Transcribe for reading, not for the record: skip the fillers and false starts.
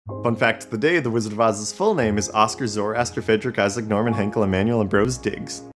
Fun fact of the day, the Wizard of Oz's full name is Oscar Zoroaster Phadrig Isaac Norman Henkel Emmannuel Ambroise Diggs.